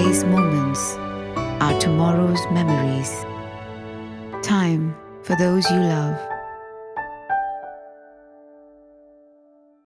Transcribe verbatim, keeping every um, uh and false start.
today's moments are tomorrow's memories. Time for those you love.